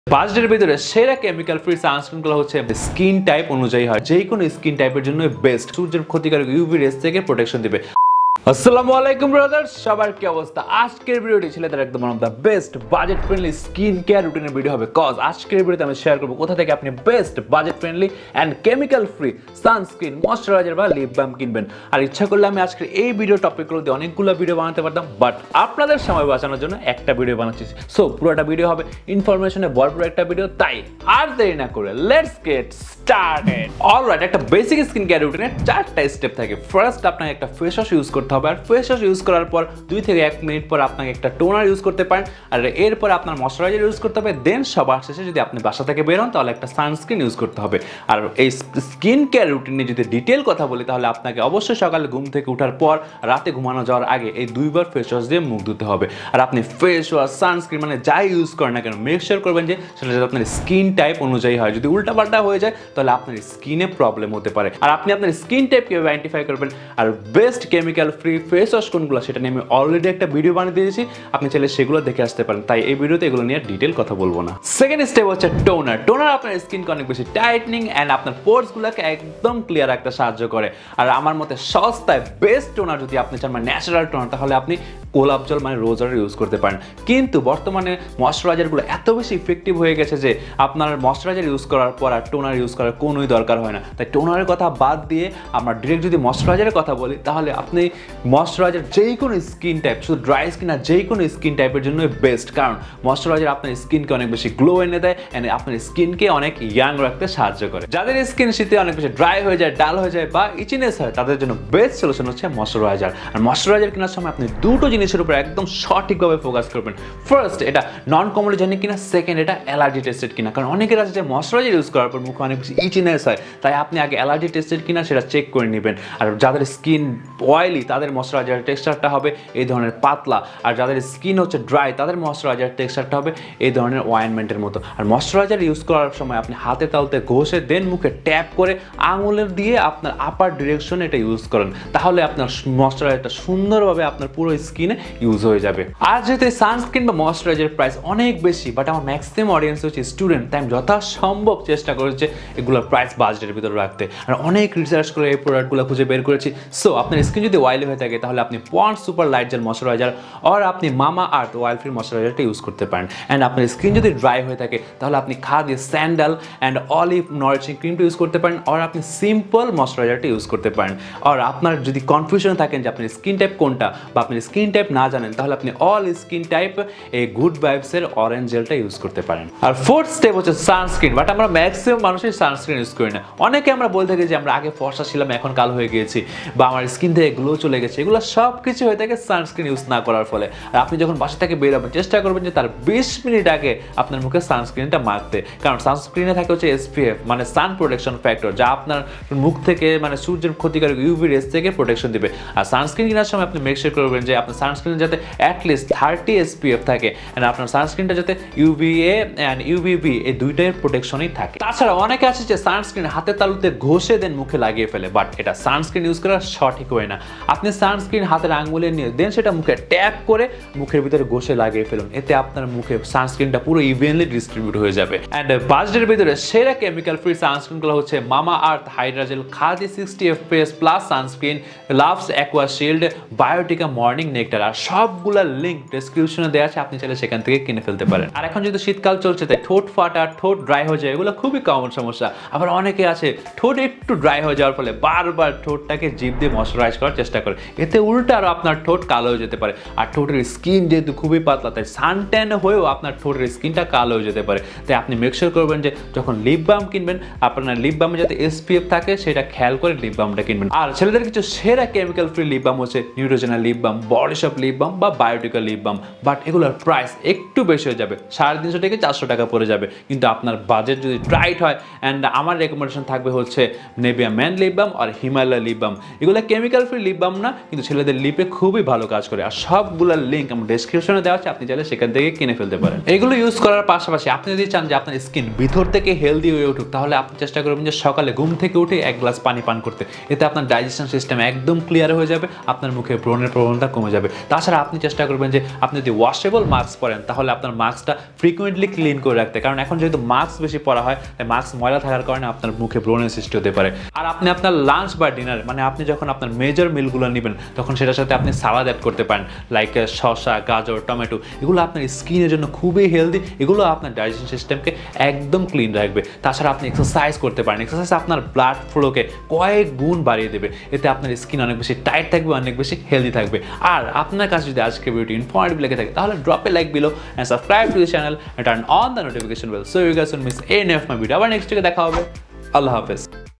বাজেটের ভিতরে সেরা কেমিক্যাল ফ্রি সানস্ক্রিনগুলো হচ্ছে স্কিন টাইপ অনুযায়ী হয়, যে কোনো স্কিন টাইপের জন্য বেস্ট, সূর্যের ক্ষতিকারক ইউভি রেস থেকে প্রোটেকশন দিবে। আসসালামু আলাইকুম ব্রাদার্স, সবার কি অবস্থা? আজকের ভিডিওটি ছেলেদের একদম one of the best budget friendly skin care রুটিনের ভিডিও হবে। কজ আজকের ভিডিওতে আমি শেয়ার করবো কোথা থেকে আপনি best budget friendly and chemical free sunscreen, moisturiser বা লিপ বাম কিনবেন। আর ইচ্ছা করলে আমি আজকের এই ভিডিও টপিকগুলো দিয়ে অনেকগুলো ভিডিও বানাতে পারতাম, বাট আপনাদের সময় বাঁচানোর জন্য একটা ভিডিও বানাচ্ছি। সো পুরোটা ভিডিও হবে ইনফরমেশনে ভরপুর একটা ভিডিও, তাই আর দেরি না করে লেটস গেট স্টার্টেড। অলরাইট, একটা বেসিক স্কিন কেয়ার রুটিনের 4টা স্টেপ থাকে। ফার্স্ট আপনাকে একটা ফেস ওয়াশ ইউজ করতে হবে, আর ফেস ওয়াশ ইউজ করার পর 2 থেকে 1 মিনিট পর আপনাকে একটা টোনার ইউজ করতে পারেন, আর এরপর আপনার ময়েশ্চারাইজার ইউজ করতে হবে। দেন সবার শেষে যদি আপনি বাসা থেকে বের হন তাহলে একটা সানস্ক্রিন ইউজ করতে হবে। আর এই স্কিন কেয়ার রুটিনে যদি ডিটেল কথা বলি তাহলে আপনাকে অবশ্যই সকালে ঘুম থেকে ওঠার পর রাতে ঘুমানো যাওয়ার আগে এই 2 বার ফেস ওয়াশ দিয়ে মুখ ধুতে হবে। আর আপনি ফেস ওয়াশ, সানস্ক্রিন মানে যাই ইউজ করেন না কেন, মেক শিওর করবেন যে সেটা যাতে আপনার স্কিন টাইপ অনুযায়ী হয়। যদি উল্টাপাল্টা হয়ে যায় তাহলে আপনার স্কিনে প্রবলেম হতে পারে। আর আপনি আপনার স্কিন টাইপ কিভাবে আইডেন্টিফাই করবেন আর best chemical free face wash কোনগুলো সেটা নিয়ে আমি অলরেডি একটা ভিডিও বানিয়ে দিয়েছি, আপনি চাইলে সেগুলো দেখে আসতে পারেন। তাই এই ভিডিওতে এগুলো নিয়ে ডিটেল কথা বলবো না। সেকেন্ড স্টেপ হচ্ছে টোনার। টোনার আপনার স্কিনকে অনেক বেশি টাইটনিং অ্যান্ড আপনার পোরসগুলোকে একদম ক্লিয়ার রাখতে সাহায্য করে। আর আমার মতে সস্তায় বেস্ট টোনার যদি আপনি চান মানে ন্যাচারাল টোনার, তাহলে আপনি গোলাপ জল মানে রোজ ওয়াটার ইউজ করতে পারেন। কিন্তু বর্তমানে ময়েশ্চারাইজারগুলো এত বেশি ইফেক্টিভ হয়ে গেছে যে আপনার ময়েশ্চারাইজার ইউজ করার পর আর টোনার ইউজ করার কোনোই দরকার হয় না। তাই টোনারের কথা বাদ দিয়ে আমরা ডিরেক্ট যদি ময়েশ্চারাইজারের কথা বলি তাহলে আপনি ময়েশ্চারাইজার যেই কোনো স্কিন টাইপ, শুধু ড্রাই স্কিন আর যেই কোনো স্কিন টাইপের জন্য বেস্ট, কারণ ময়েশ্চারাইজার আপনার স্কিনকে অনেক বেশি গ্লো এনে দেয় এন্ড আপনার স্কিনকে অনেক ইয়াং রাখতে সাহায্য করে। যাদের স্কিন শীতে অনেক বেশি ড্রাই হয়ে যায়, ডাল হয়ে যায় বা ইচিনেস হয়, তাদের জন্য বেস্ট সলিউশন হচ্ছে ময়েশ্চারাইজার। আর ময়েশ্চারাইজার কেনার সময় আপনি দুটো জিনিসের উপর একদম সঠিকভাবে ফোকাস করবেন। ফার্স্ট, এটা নন কমোডোজেনিক কিনা, সেকেন্ড, এটা অ্যালার্জি টেস্টেড কিনা। কারণ অনেকের আছে যে ময়েশ্চারাইজার ইউজ করার পর মুখে অনেক বেশি ইচিনেস হয়, তাই আপনি আগে অ্যালার্জি টেস্টেড কিনা সেটা চেক করে নেবেন। আর যাদের স্কিন অয়েলি তাদের ময়েশ্চারাইজার টেক্সচারটা হবে এই ধরনের পাতলা, আর যাদের স্কিন হচ্ছে ড্রাই তাদের ময়েশ্চারাইজার টেক্সচারটা হবে এই ধরনের অয়েনমেন্টের মতো। আর ময়েশ্চারাইজার ইউজ করার সময় আপনি হাতে তালুতে ঘষে দেন মুখে ট্যাপ করে আঙুলের দিয়ে আপনার আপার ডিরেকশনে এটা ইউজ করেন, তাহলে আপনার ময়েশ্চারাইজারটা সুন্দরভাবে আপনার পুরো স্কিনে ইউজ হয়ে যাবে। আর যেহেতু সানস্ক্রিন বা ময়েশ্চারাইজার প্রাইস অনেক বেশি, বাট আমার ম্যাক্সিমাম অডিয়েন্স হচ্ছে স্টুডেন্ট, তাই আমি যথাসম্ভব চেষ্টা করেছি এগুলোর প্রাইস বাজেটের ভিতরে রাখতে। আর অনেক রিসার্চ করে এই প্রোডাক্টগুলো খুঁজে বের করেছি। সো আপনার স্কিন যদি অয়েলি হয়ে থাকে তাহলে আপনি Pond's super light gel moisturiser আর আপনি মামা আর্থ অয়েল ফ্রি ময়েশ্চারাইজারটা ইউজ করতে পারেন। অ্যান্ড আপনার স্কিন যদি ড্রাই হয়ে থাকে তাহলে আপনি Khadi sandal and olive nourishing ক্রিমটা ইউজ করতে পারেন, আর আপনি সিম্পল ময়েশ্চারাইজারটা ইউজ করতে পারেন। আর আপনার যদি কনফিউশন থাকেন যে আপনার স্কিন টাইপ কোনটা বা আপনি স্কিন টাইপ না জানেন, তাহলে আপনি অল স্কিন টাইপ এই গুড ভাইবসের অরেঞ্জ জেলটা ইউজ করতে পারেন। আর ফোর্থ স্টেপ হচ্ছে সানস্ক্রিন, বাট আমরা ম্যাক্সিমাম মানুষই সানস্ক্রিন ইউজ করি না। অনেকে আমরা বলে থাকি যে আমরা আগে ফর্সা ছিলাম এখন কালো হয়ে গিয়েছি, বা আমার স্কিন থেকে গ্লো চলে গেছে। এগুলো সব কিছু হয়ে থাকে সানস্ক্রিন ইউজ না করার ফলে। আর আপনি যখন বাসা থেকে বের হবেন চেষ্টা করবেন যে তার 20 মিনিট আগে আপনার মুখে সানস্ক্রিনটা মাখতে, কারণ সানস্ক্রিনে থাকে হচ্ছে SPF মানে সান প্রোটেকশন ফ্যাক্টর, যা আপনার মুখ থেকে মানে সূর্যের ক্ষতিকারক ইউভি রেস থেকে প্রোটেকশন দিবে। আর সানস্ক্রিন কেনার সময় আপনি মেক শিওর করবেন যে আপনার সানস্ক্রিনে যাতে অ্যাটলিস্ট 30 SPF থাকে, এন্ড আপনার সানস্ক্রিনটা যাতে UVA এন্ড UVB এই দুইটার প্রোটেকশনই থাকে। তাছাড়া অনেকে আছে যে সানস্ক্রিন হাতে তালুতে ঘষে দেন মুখে লাগিয়ে ফেলে, বাট এটা সানস্ক্রিন ইউজ করা সঠিক হয় না। আপনি সানস্ক্রিন হাতের আঙ্গুলে নিয়ে দেন সেটা মুখে ট্যাপ করে মুখের ভিতরে ঘষে লাগিয়ে ফেলুন, এতে আপনার মুখে সানস্ক্রিনটা পুরো ইভেনলি ডিস্ট্রিবিউট হয়ে যাবে। অ্যান্ড বাজেটের ভিতরে সেরা কেমিক্যাল ফ্রি সানস্ক্রিনগুলো হচ্ছে Mama Earth hydra gel, Khadi 60 FPS plus sunscreen, লাভস aqua shield, Biotique morning nectar. আর সবগুলোর লিঙ্ক ডেসক্রিপশনে দেওয়া আছে, আপনি চাইলে সেখান থেকে কিনে ফেলতে পারেন। আর এখন যেহেতু শীতকাল চলছে তাই ঠোঁট ফাটা, ঠোঁট ড্রাই হয়ে যায়, এগুলো খুবই কমন সমস্যা। আবার অনেকে আছে ঠোঁট একটু ড্রাই হয়ে যাওয়ার ফলে বারবার ঠোঁটটাকে জিভ দিয়ে ময়েশ্চারাইজ করার চেষ্টা করে, এতে উল্টা আরও আপনার ঠোঁট কালো হয়ে যেতে পারে। আর ঠোঁটের স্কিন যেহেতু খুবই পাতলা, তাই সানট্যান হয়েও আপনার ঠোঁটের স্কিনটা কালো হয়ে যেতে পারে। তাই আপনি মেক শিওর করবেন যে যখন লিপ বাম কিনবেন আপনার লিপ বামে যাতে SPF থাকে সেটা খেয়াল করে লিপ বামটা কিনবেন। আর ছেলেদের কিছু সেরা কেমিক্যাল ফ্রি লিপ বাম হচ্ছে Neutrogena lip balm, body shop lip balm বা বায়োটিকা লিপ বাম, বাট এগুলোর প্রাইস একটু বেশি হয়ে যাবে, 350 থেকে 400 টাকা পড়ে যাবে। কিন্তু আপনার বাজেট যদি টাইট হয়, অ্যান্ড আমার রেকমেন্ডেশন থাকবে হচ্ছে নেভিয়া ম্যান লিপ বাম আর হিমালয়া লিপ বাম। এগুলো কেমিক্যাল ফ্রি লিপ বাম না, কিন্তু ছেলেদের লিপে খুবই ভালো কাজ করে। আর সবগুলোর লিঙ্ক আমার ডেসক্রিপশনে দেওয়া আছে, আপনি চাইলে সেখান থেকে কিনে ফেলতে পারেন। এগুলো ইউজ করার পাশাপাশি আপনি যদি চান যে আপনার স্কিন ভিতর থেকে হেলদি হয়ে উঠুক, তাহলে আপনি চেষ্টা করবেন যে সকালে ঘুম থেকে উঠে 1 গ্লাস পানি পান করতে। এতে আপনার ডাইজেশন সিস্টেম একদম ক্লিয়ার হয়ে যাবে, আপনার মুখে ব্রণের প্রবণতা কমে যাবে। তাছাড়া আপনি চেষ্টা করবেন যে আপনি যদি ওয়াশেবল মাস্ক পরেন, তাহলে আপনার মাস্কটা ফ্রিকুয়েন্টলি ক্লিন করে রাখতে, কারণ এখন যেহেতু মাস্ক বেশি পরা হয়, তাই মাস্ক ময়লা থাকার কারণে আপনার মুখে ব্রণের সৃষ্টি হতে পারে। আর আপনি আপনার লাঞ্চ বা ডিনার, মানে আপনি যখন আপনার মেজর মিলগুলো নেবেন, তখন সেটার সাথে আপনি সালাদ অ্যাড করতে পারেন, লাইক শসা, গাজর, টমেটো। এগুলো আপনার স্কিনের জন্য খুবই হেলদি, এগুলো আপনার ডাইজেশন সিস্টেমকে একদম ক্লিন রাখবে। তাছাড়া আপনি এক্সারসাইজ করতে পারেন, এক্সারসাইজ আপনার ব্লাড ফ্লোকে কয়েক গুণ বাড়িয়ে দেবে। এতে আপনার স্কিন অনেক বেশি টাইট থাকবে, অনেক বেশি হেলদি থাকবে। আর আপনার কাছে যদি আজকের ভিডিও ইনফরমেটিভ লেগে থাকে, তাহলে drop a like below and subscribe to the channel and turn on the notification bell so you guys don't miss any of my video. আবার নেক্সট উইকে দেখা হবে। আল্লাহ হাফেজ।